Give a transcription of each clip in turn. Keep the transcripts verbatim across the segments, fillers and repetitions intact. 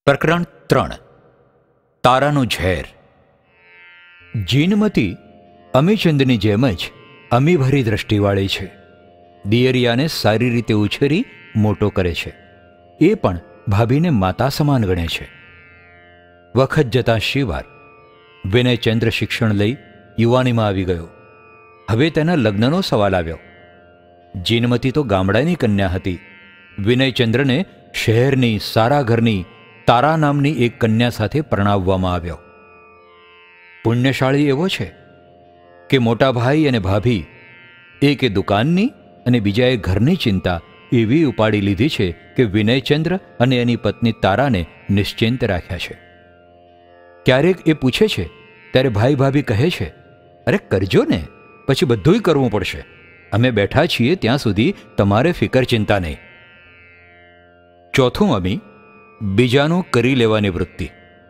પ્રકરણ ત્રણ. તારાનું ઝેર. જીનમતી અમીચંદની જેમ જ અમીભરી દ્રષ્ટિવાળી છે. દિયરિયાને સારી રીતે ઉછેરી મોટો કરે છે. એ પણ ભાભીને માતા સમાન ગણે છે. વખત જતાં શિવાર વિનયચંદ્ર શિક્ષણ લઈ યુવાનીમાં આવી ગયો. હવે તેના લગ્નનો સવાલ આવ્યો. જીનમતી તો ગામડાની કન્યા હતી. વિનયચંદ્રને શહેરની સારા ઘરની તારા નામની એક કન્યા સાથે પરણાવવામાં આવ્યો. પુણ્યશાળી એવો છે કે મોટા ભાઈ અને ભાભી એકે દુકાનની અને બીજાએ ઘરની ચિંતા એવી ઉપાડી લીધી છે કે વિનયચંદ્ર અને એની પત્ની તારાને નિશ્ચિંત રાખ્યા છે. ક્યારેક એ પૂછે છે ત્યારે ભાઈ ભાભી કહે છે, અરે કરજો ને, પછી બધુંય કરવું પડશે. અમે બેઠા છીએ ત્યાં સુધી તમારે ફિકર ચિંતા નહીં. ચોથું અમી બીજાનું કરી લેવાની વૃત્તિ.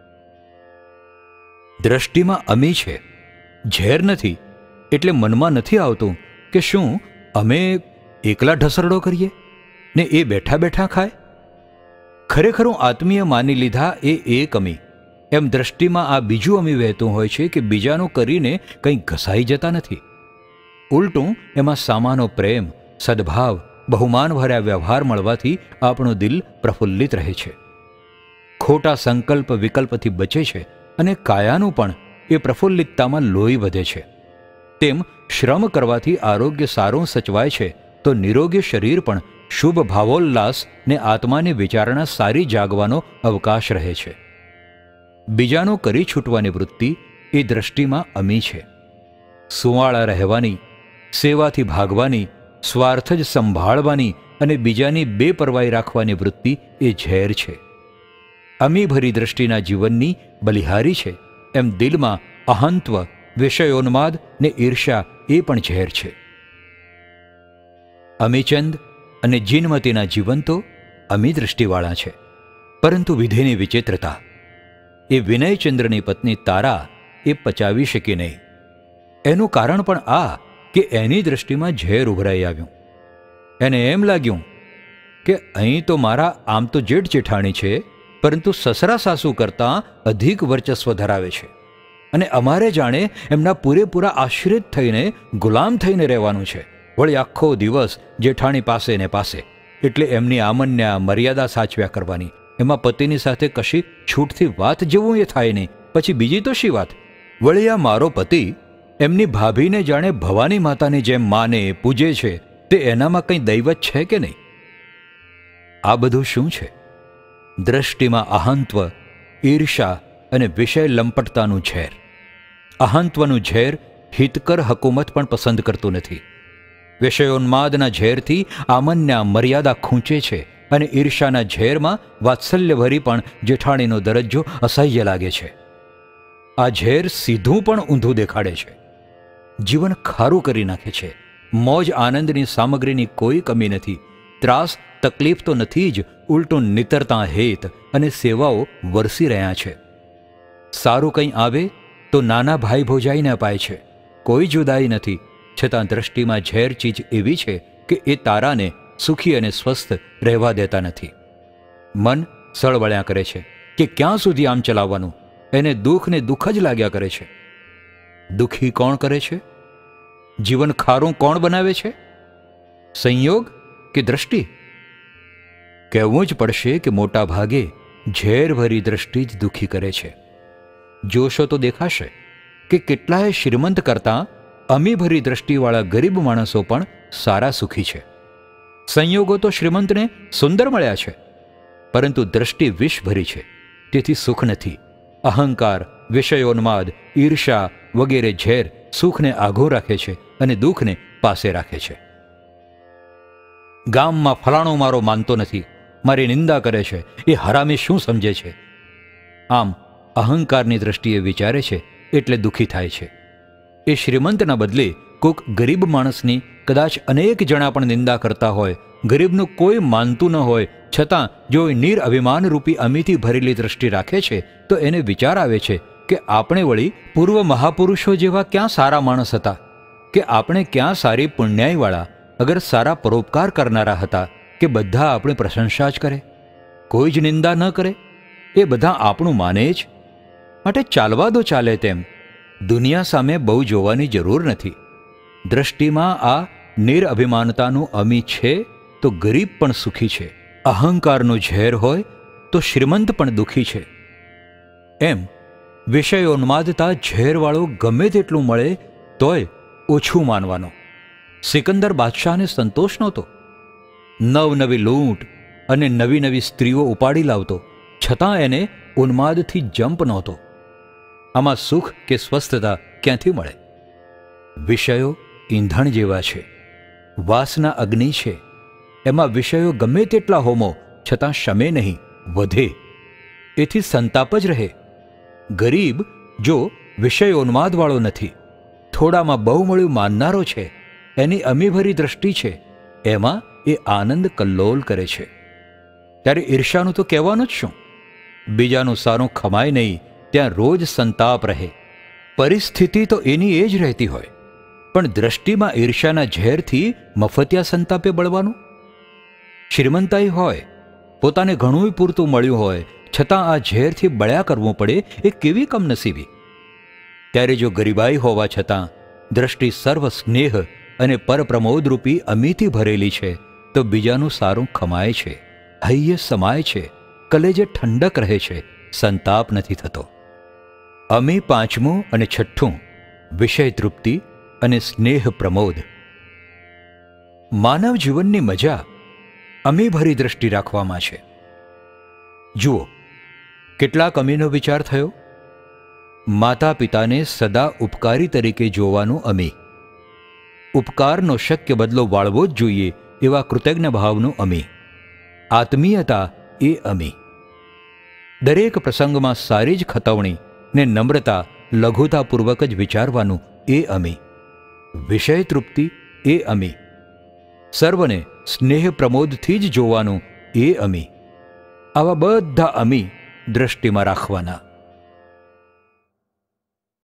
દ્રષ્ટિમાં અમી છે, ઝેર નથી, એટલે મનમાં નથી આવતું કે શું અમે એકલા ઢસરડો કરીએ ને એ બેઠા બેઠા ખાય. ખરેખર હું આત્મીય માની લીધા એ એક અમી. એમ દ્રષ્ટિમાં આ બીજું અમી વહેતું હોય છે કે બીજાનું કરીને કંઈ ઘસાઈ જતા નથી. ઉલટું એમાં સામાનો પ્રેમ, સદભાવ, બહુમાન ભર્યા વ્યવહાર મળવાથી આપણું દિલ પ્રફુલ્લિત રહે છે. ખોટા સંકલ્પ વિકલ્પથી બચે છે અને કાયાનું પણ એ પ્રફુલ્લિતતામાં લોહી વધે છે. તેમ શ્રમ કરવાથી આરોગ્ય સારું સચવાય છે તો નિરોગી શરીર પણ શુભ ભાવોલ્લાસ ને આત્માની વિચારણા સારી જાગવાનો અવકાશ રહે છે. બીજાનું કરી છૂટવાની વૃત્તિ એ દ્રષ્ટિમાં અમી છે. સુવાળા રહેવાની, સેવાથી ભાગવાની, સ્વાર્થ જ સંભાળવાની અને બીજાની બેપરવાઈ રાખવાની વૃત્તિ એ ઝેર છે. અમીભરી દ્રષ્ટિના જીવનની બલિહારી છે. એમ દિલમાં અહંત્વ, વિષયોન્માદ ને ઈર્ષા એ પણ ઝેર છે. અમીચંદ અને જીનમતીના જીવન તો અમી દ્રષ્ટિવાળા છે, પરંતુ વિધિની વિચિત્રતા એ વિનયચંદ્રની પત્ની તારા એ પચાવી શકી નહીં. એનું કારણ પણ આ કે એની દ્રષ્ટિમાં ઝેર ઉભરાઈ આવ્યું. એને એમ લાગ્યું કે અહીં તો મારા આમ તો જેઠ જેઠાણી છે, પરંતુ સસરા સાસુ કરતાં અધિક વર્ચસ્વ ધરાવે છે અને અમારે જાણે એમના પૂરેપૂરા આશ્રિત થઈને ગુલામ થઈને રહેવાનું છે. વળી આખો દિવસ જેઠાણી પાસે ને પાસે, એટલે એમની આમન્યા મર્યાદા સાચવ્યા કરવાની. એમાં પતિની સાથે કશી છૂટથી વાત જેવું એ થાય નહીં, પછી બીજી તો શી વાત. વળી આ મારો પતિ એમની ભાભીને જાણે ભવાની માતાની જેમ માને પૂજે છે, તે એનામાં કંઈ દૈવત છે કે નહીં? આ બધું શું છે? દ્રષ્ટિમાં અહંત્વ, ઈર્ષા અને વિષય લંપટતાનું ઝેર. અહંત્વનું ઝેર હિતકર હકુમત પણ પસંદ કરતું નથી. વિષયોન્માદના ઝેરથી આમન્યા મર્યાદા ખૂંચે છે અને ઈર્ષાના ઝેરમાં વાત્સલ્યભરી પણ જેઠાણીનો દરજ્જો અસહ્ય લાગે છે. આ ઝેર સીધું પણ ઊંધું દેખાડે છે. જીવન ખારું કરી નાખે છે. મોજ આનંદની સામગ્રીની કોઈ કમી નથી. ત્રાસ તકલીફ તો નથી જ, ઉલટું નિતરતા હેત અને સેવાઓ વરસી રહ્યા છે. સારું કંઈ આવે તો નાના ભાઈ ભોજાઈને અપાય છે. કોઈ જુદાઈ નથી, છતાં દ્રષ્ટિમાં ઝેર ચીજ એવી છે કે એ તારાને સુખી અને સ્વસ્થ રહેવા દેતા નથી. મન સળવળ્યા કરે છે કે ક્યાં સુધી આમ ચલાવવાનું. એને દુઃખ ને દુઃખ જ લાગ્યા કરે છે. દુઃખી કોણ કરે છે? જીવન ખારું કોણ બનાવે છે? સંયોગ કે દ્રષ્ટિ? કહેવું જ પડશે કે મોટા ભાગે ઝેરભરી દ્રષ્ટિ જ દુઃખી કરે છે. જોશો તો દેખાશે કે કેટલાય શ્રીમંત કરતાં અમીભરી દ્રષ્ટિવાળા ગરીબ માણસો પણ સારા સુખી છે. સંયોગો તો શ્રીમંતને સુંદર મળ્યા છે, પરંતુ દ્રષ્ટિ વિષભરી છે, તેથી સુખ નથી. અહંકાર, વિષયોન્માદ, ઈર્ષા વગેરે ઝેર સુખને આઘો રાખે છે અને દુઃખને પાસે રાખે છે. ગામમાં ફલાણો મારો માનતો નથી, મારી નિંદા કરે છે, એ હરામી શું સમજે છે? આમ અહંકારની દ્રષ્ટિએ વિચારે છે એટલે દુઃખી થાય છે. એ શ્રીમંતના બદલે કોઈક ગરીબ માણસની કદાચ અનેક જણા પણ નિંદા કરતા હોય, ગરીબનું કોઈ માનતું ન હોય, છતાં જો નીર અભિમાનરૂપી અમીથી ભરેલી દ્રષ્ટિ રાખે છે તો એને વિચાર આવે છે કે આપણે વળી પૂર્વ મહાપુરુષો જેવા ક્યાં સારા માણસ હતા, કે આપણે ક્યાં સારી પુણ્યાઈવાળા અગર સારા પરોપકાર કરનારા હતા કે બધા આપણી પ્રશંસા જ કરે, કોઈ જ નિંદા ન કરે. એ બધા આપણું માને જ, માટે ચાલવા દો ચાલે તેમ. દુનિયા સામે બહુ જોવાની જરૂર નથી. દ્રષ્ટિમાં આ નિરઅભિમાનતાનું અમી છે તો ગરીબ પણ સુખી છે. અહંકારનું ઝેર હોય તો શ્રીમંત પણ દુઃખી છે. એમ વિષયોન્માદતા ઝેરવાળો ગમે તેટલું મળે તોય ઓછું માનવાનો. સિકંદર બાદશાહને સંતોષ નહોતો. નવનવી લૂંટ અને નવી નવી સ્ત્રીઓ ઉપાડી લાવતો, છતાં એને ઉન્માદથી જંપ નહોતો. આમાં સુખ કે સ્વસ્થતા ક્યાંથી મળે? વિષયો ઈંધણ જેવા છે, વાસના અગ્નિ છે. એમાં વિષયો ગમે તેટલા હોમો છતાં શમે નહીં, વધે. એથી સંતાપ જ રહે. ગરીબ જો વિષયોન્માદવાળો નથી, થોડામાં બહુ મળ્યું માનનારો છે, એની અમીભરી દ્રષ્ટિ છે, એમાં એ આનંદ કલ્લોલ કરે છે. ત્યારે ઈર્ષાનું તો કહેવાનું જ શું? બીજાનું સારું ખમાય નહીં ત્યાં રોજ સંતાપ રહે. પરિસ્થિતિ તો એની એ જ રહેતી હોય, પણ દ્રષ્ટિમાં ઈર્ષાના ઝેરથી મફતિયા સંતાપે બળવાનું. શ્રીમંતાઈ હોય, પોતાને ઘણું પૂરતું મળ્યું હોય, છતાં આ ઝેરથી બળ્યા કરવું પડે, એ કેવી કમનસીબી! ત્યારે જો ગરીબાઈ હોવા છતાં દ્રષ્ટિ સર્વ સ્નેહ અને પરપ્રમોદરૂપી અમીથી ભરેલી છે, તો બીજાનું સારું ખમાય છે, હૈયે સમાય છે, કલેજે ઠંડક રહે છે, સંતાપ નથી થતો. અમી પાંચમું અને છઠ્ઠું વિષય તૃપ્તિ અને સ્નેહ પ્રમોદ. માનવ જીવનની મજા અમીભરી દ્રષ્ટિ રાખવામાં છે. જુઓ, કેટલાક અમીનો વિચાર થયો. માતા પિતાને સદા ઉપકારી તરીકે જોવાનું અમી, ઉપકારનો શક્ય બદલો વાળવો જ જોઈએ એવા કૃતજ્ઞ ભાવનું અમી, આત્મીયતા એ અમી, દરેક પ્રસંગમાં સારી જ ખતવણી ને નમ્રતા લઘુતાપૂર્વક જ વિચારવાનું એ અમી, વિષય તૃપ્તિ એ અમી, સર્વને સ્નેહ પ્રમોદથી જ જોવાનું એ અમી. આવા બધા અમી દ્રષ્ટિમાં રાખવાના.